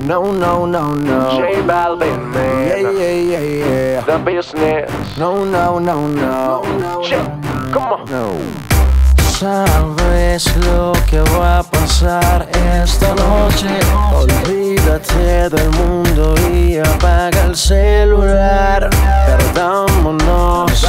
No, no, no, no. J Balvin, man. Yeah, yeah, yeah, yeah. The business. No, no, no, no. Shit, come on. No. Sabes lo que va a pasar esta noche. Olvídate del mundo y apaga el celular. Perdámonos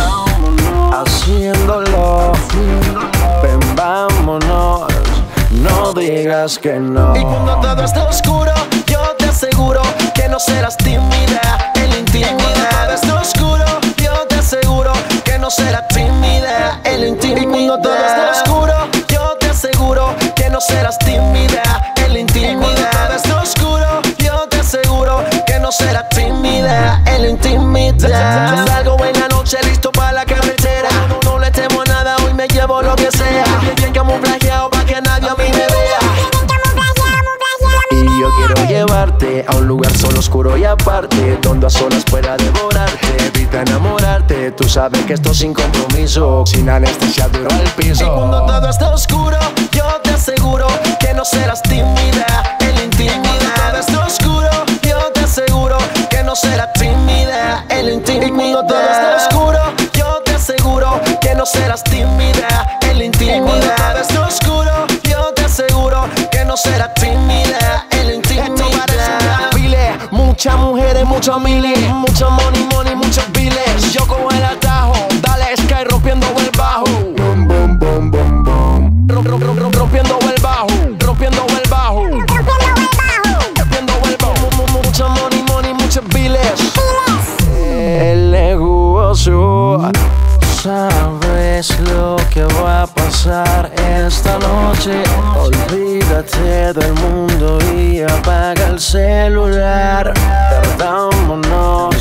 haciéndolo. Ven, vámonos, no digas que no. Y cuando todo está oscuro, yo te aseguro que no serás tímida en la intimidad. Todo está oscuro, yo te aseguro que no serás tímida en la intimidad. Y cuando todo está oscuro, yo te aseguro que no serás tímida en la intimidad. Todo está oscuro, yo te aseguro que no serás tímida en la intimidad. Salgo en la noche listo para la carretera. No le temo a nada, hoy me llevo lo que sea. Bien camuflajeado para que nadie a mí me vea. Y yo quiero llevarte a un lugar solo, oscuro y aparte, donde a solas pueda devorarte, evita enamorarte. Tú sabes que esto sin compromiso, sin anestesia duro al piso. Y cuando todo está oscuro, yo te aseguro que no serás tímida en la intimidad. Todo está oscuro, yo te aseguro que no serás tímida en la intimidad. Y cuando todo está oscuro, yo te aseguro que no serás tímida en la intimidad. Todo está oscuro, yo te aseguro que no serás tímida en la intimidad. Muchas mujeres, muchos miles, Mucho money, money, muchos biles. yo como el atajo, dale Sky rompiendo el bajo. Boom, boom, boom, boom, boom. Rompiendo el bajo, rompiendo el bajo, rompiendo el bajo. Mucho money, money, muchos biles. El negocio. Sabes lo que va a pasar esta noche. Olvídate del mundo y apaga el celular. Perdámonos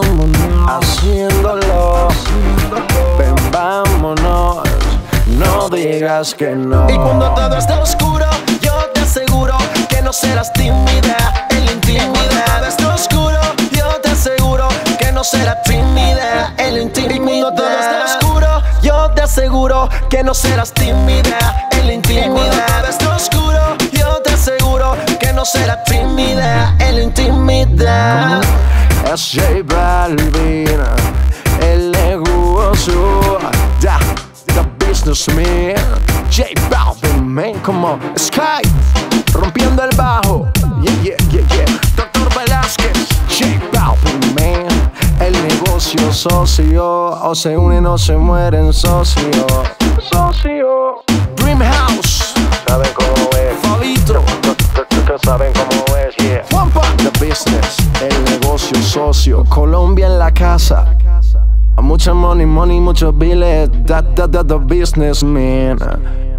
haciéndolo. Ven, vámonos, no digas que no. Y cuando todo está oscuro, yo te aseguro que no serás tímida en la intimidad. Todo está oscuro, yo te aseguro que no serás tímida en la intimidad. Y cuando todo está oscuro, yo te aseguro que no serás tímida en la intimidad. Todo está oscuro, yo te aseguro que no serás tímida en la intimidad. Es J Balvin, el negocio. Da, the businessman. J Balvin, man, come on. Sky, rompiendo el bajo. Yeah, yeah, yeah, yeah. Doctor Velázquez, J Balvin, man. El negocio socio, o se unen o se mueren socio. Dream House, Saben cómo es. Fabito, Saben cómo es, yeah. Juanpa, the business, el negocio socio. Colombia en la casa. Mucha money, money, muchos biles. The businessman.